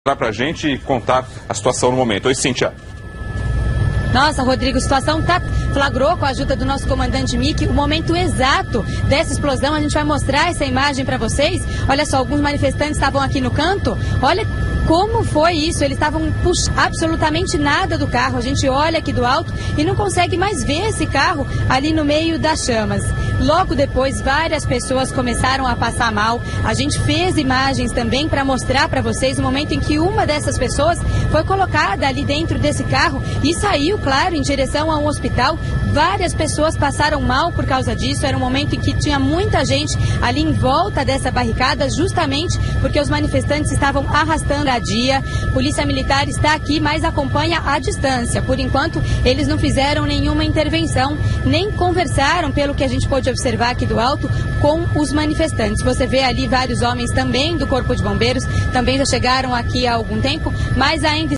para a gente e contar a situação no momento. Oi, Cíntia. Nossa, Rodrigo, a situação flagrou com a ajuda do nosso comandante Mickey o momento exato dessa explosão. A gente vai mostrar essa imagem para vocês. Olha só, alguns manifestantes estavam aqui no canto. Olha como foi isso, eles estavam absolutamente nada do carro. A gente olha aqui do alto e não consegue mais ver esse carro ali no meio das chamas. Logo depois, várias pessoas começaram a passar mal. A gente fez imagens também para mostrar para vocês o momento em que uma dessas pessoas foi colocada ali dentro desse carro e saiu, claro, em direção a um hospital. Várias pessoas passaram mal por causa disso. Era um momento em que tinha muita gente ali em volta dessa barricada, justamente porque os manifestantes estavam arrastando a dia. Polícia Militar está aqui, mas acompanha à distância. Por enquanto, eles não fizeram nenhuma intervenção, nem conversaram, pelo que a gente pôde observar aqui do alto, com os manifestantes. Você vê ali vários homens também do Corpo de Bombeiros, também já chegaram aqui há algum tempo, mas ainda